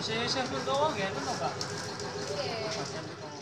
Bisa yung cellphone tawagin, ano ka? Sige. Sabi ko,